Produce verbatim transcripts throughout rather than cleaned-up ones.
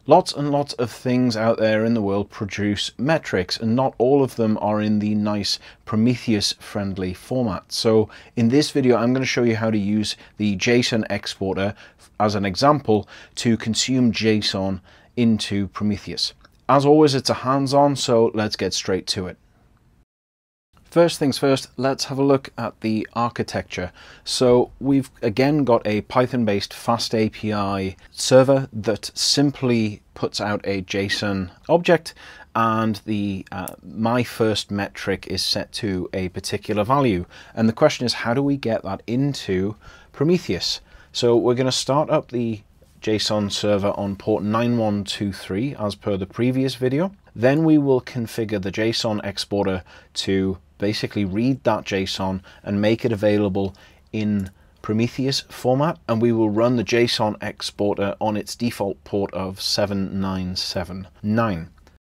Lots and lots of things out there in the world produce metrics, and not all of them are in the nice Prometheus friendly format. So in this video, I'm going to show you how to use the JSON exporter as an example to consume JSON into Prometheus. As always, it's a hands-on, so let's get straight to it. First things first, let's have a look at the architecture. So we've again got a Python-based FastAPI server that simply puts out a JSON object, and the uh, my first metric is set to a particular value. And the question is, how do we get that into Prometheus? So we're going to start up the JSON server on port nine one two three as per the previous video. Then we will configure the JSON exporter to basically read that JSON and make it available in Prometheus format, and we will run the JSON exporter on its default port of seven nine seven nine.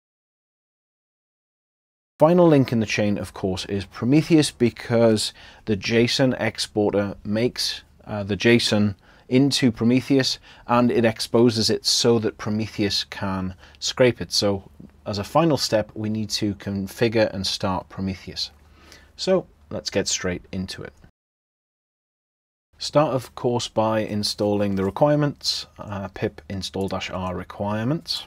Final link in the chain, of course, is Prometheus, because the JSON exporter makes uh, the JSON into Prometheus and it exposes it so that Prometheus can scrape it. So as a final step, we need to configure and start Prometheus. So let's get straight into it. Start, of course, by installing the requirements, uh, pip install-r requirements.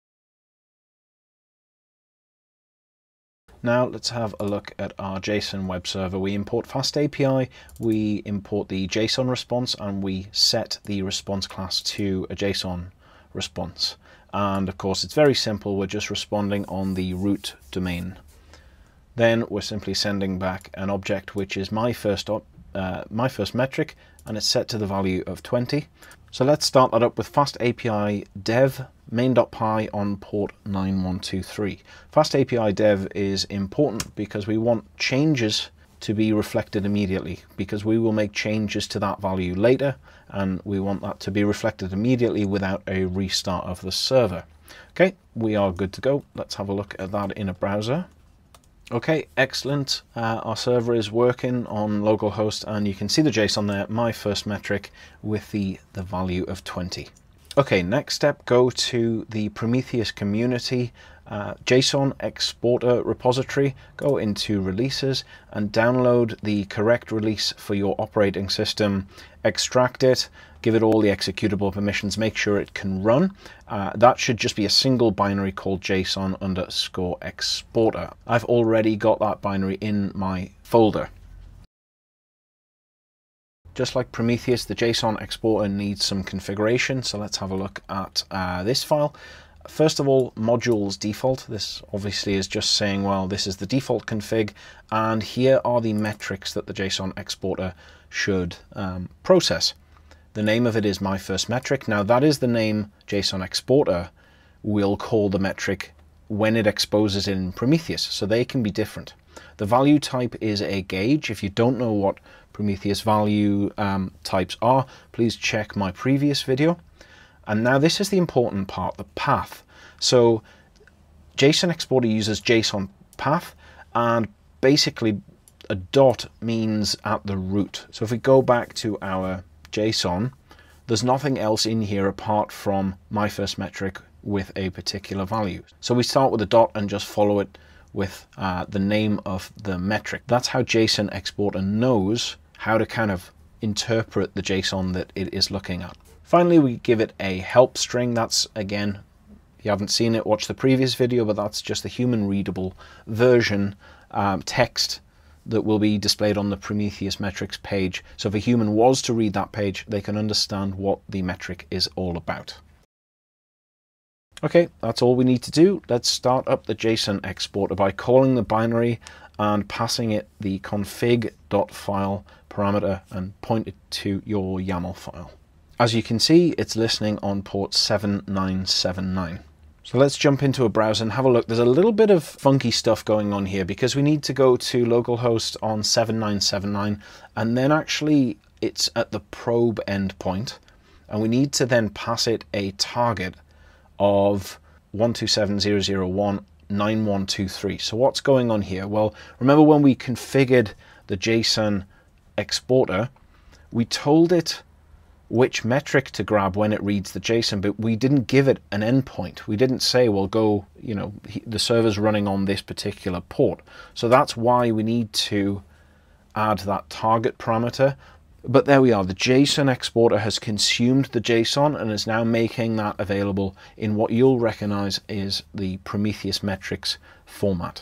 Now let's have a look at our JSON web server. We import FastAPI, we import the JSON response, and we set the response class to a JSON response. And of course, it's very simple. We're just responding on the root domain. Then we're simply sending back an object which is my first op uh, my first metric, and it's set to the value of twenty. So let's start that up with FastAPI dev main.py on port nine one two three. FastAPI dev is important because we want changes to be reflected immediately, because we will make changes to that value later, and we want that to be reflected immediately without a restart of the server. Okay, we are good to go. Let's have a look at that in a browser. Okay, excellent. Uh, our server is working on localhost, and you can see the JSON there, my first metric, with the, the value of twenty. Okay, next step, go to the Prometheus community uh, JSON exporter repository, go into releases and download the correct release for your operating system, extract it, give it all the executable permissions, make sure it can run. Uh, that should just be a single binary called JSON underscore exporter. I've already got that binary in my folder. Just like Prometheus, the JSON exporter needs some configuration, so let's have a look at uh, this file. First of all, modules default. This obviously is just saying, well, this is the default config, and here are the metrics that the JSON exporter should um, process. The name of it is my first metric. Now that is the name JSON exporter will call the metric when it exposes it in Prometheus, so they can be different. The value type is a gauge. If you don't know what Prometheus value um, types are, please check my previous video. And now this is the important part, the path. So JSON exporter uses JSON path, and basically a dot means at the root. So if we go back to our JSON, there's nothing else in here apart from my first metric with a particular value. So we start with a dot and just follow it with uh, the name of the metric. That's how JSON exporter knows how to kind of interpret the JSON that it is looking at. Finally, we give it a help string. That's, again, if you haven't seen it, watch the previous video, but that's just the human readable version um, text that will be displayed on the Prometheus metrics page. So if a human was to read that page, they can understand what the metric is all about. Okay, that's all we need to do. Let's start up the JSON exporter by calling the binary and passing it the config.file parameter and point it to your YAML file. As you can see, it's listening on port seven nine seven nine. So let's jump into a browser and have a look. There's a little bit of funky stuff going on here because we need to go to localhost on seven nine seven nine, and then actually it's at the probe endpoint, and we need to then pass it a target of one two seven zero zero one nine one two three. So what's going on here? Well, remember when we configured the JSON exporter, we told it which metric to grab when it reads the JSON, but we didn't give it an endpoint. We didn't say, well, go, you know, the server's running on this particular port. So that's why we need to add that target parameter. But there we are, the JSON exporter has consumed the JSON and is now making that available in what you'll recognize is the Prometheus metrics format.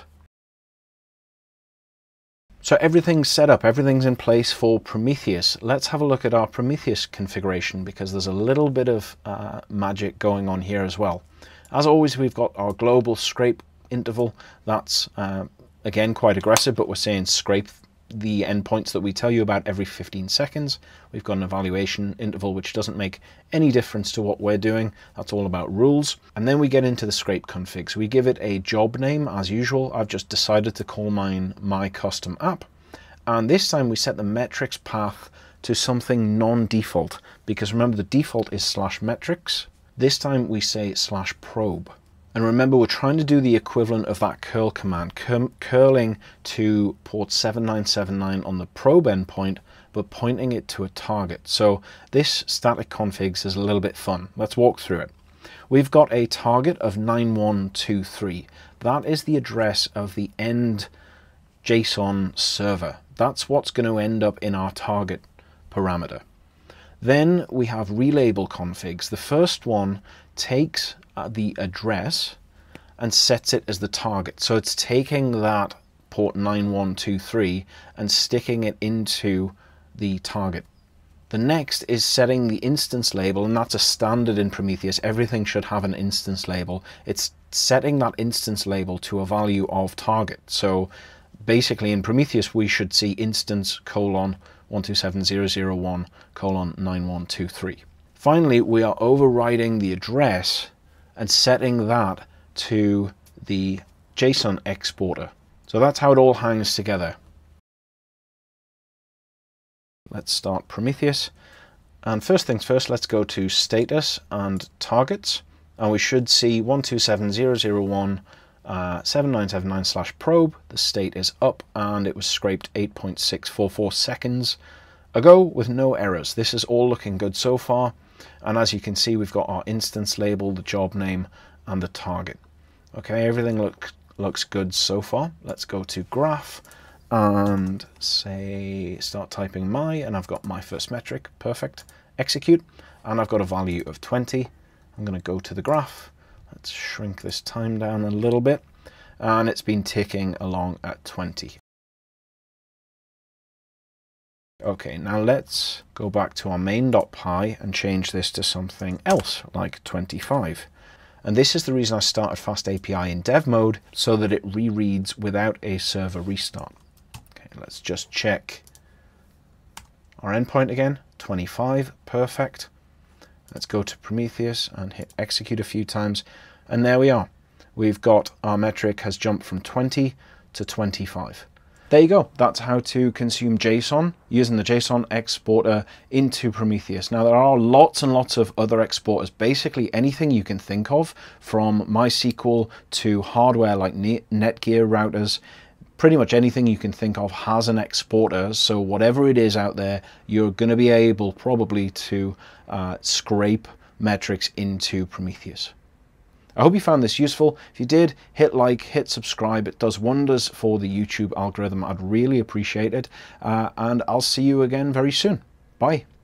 So everything's set up, everything's in place for Prometheus. Let's have a look at our Prometheus configuration because there's a little bit of uh, magic going on here as well. As always, we've got our global scrape interval. That's, uh, again, quite aggressive, but we're saying scrape the endpoints that we tell you about every fifteen seconds. We've got an evaluation interval which doesn't make any difference to what we're doing. That's all about rules. And then we get into the scrape configs. We give it a job name as usual. I've just decided to call mine my custom app. And this time we set the metrics path to something non-default because remember the default is slash metrics. This time we say slash probe. And remember, we're trying to do the equivalent of that curl command, cur curling to port seven nine seven nine on the probe endpoint, but pointing it to a target. So this static configs is a little bit fun. Let's walk through it. We've got a target of nine one two three. That is the address of the end JSON server. That's what's going to end up in our target parameter. Then we have relabel configs. The first one takes the address and sets it as the target. So it's taking that port nine one two three and sticking it into the target. The next is setting the instance label, and that's a standard in Prometheus. Everything should have an instance label. It's setting that instance label to a value of target. So basically in Prometheus we should see instance colon one two seven zero zero one colon nine one two three. Finally, we are overriding the address and setting that to the JSON exporter. So that's how it all hangs together. Let's start Prometheus. And first things first, let's go to status and targets. And we should see one two seven zero zero one uh, seven nine seven nine slash probe. The state is up and it was scraped eight point six four four seconds ago with no errors. This is all looking good so far. And as you can see, we've got our instance label, the job name, and the target. Okay, everything look, looks good so far. Let's go to graph and say, start typing my, and I've got my first metric, perfect. Execute, and I've got a value of twenty. I'm going to go to the graph. Let's shrink this time down a little bit. And it's been ticking along at twenty. Okay, now let's go back to our main.py and change this to something else, like twenty-five. And this is the reason I started FastAPI in dev mode, so that it rereads without a server restart. Okay, let's just check our endpoint again, twenty-five, perfect. Let's go to Prometheus and hit execute a few times, and there we are. We've got our metric has jumped from twenty to twenty-five. There you go. That's how to consume JSON using the JSON exporter into Prometheus. Now, there are lots and lots of other exporters. Basically, anything you can think of, from MySQL to hardware like Netgear routers, pretty much anything you can think of has an exporter. So whatever it is out there, you're going to be able probably to uh, scrape metrics into Prometheus. I hope you found this useful. If you did, hit like, hit subscribe. It does wonders for the YouTube algorithm. I'd really appreciate it. Uh, and I'll see you again very soon. Bye.